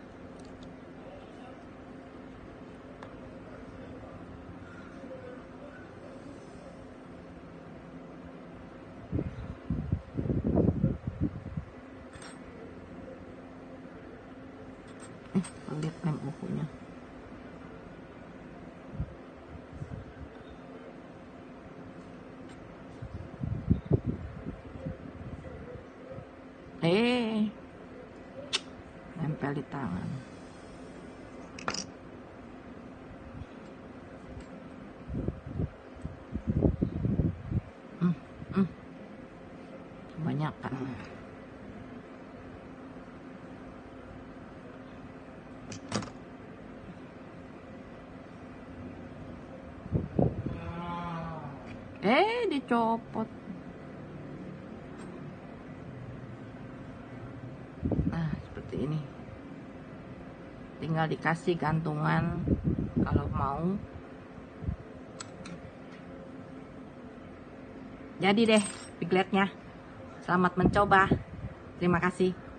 Eh, lihat lem uhunya. Eh, nempel di tangan. Hmm, hmm. Kebanyakan. Eh, dicopot. Nah, seperti ini. Tinggal dikasih gantungan kalau mau. Jadi deh pigletnya. Selamat mencoba. Terima kasih.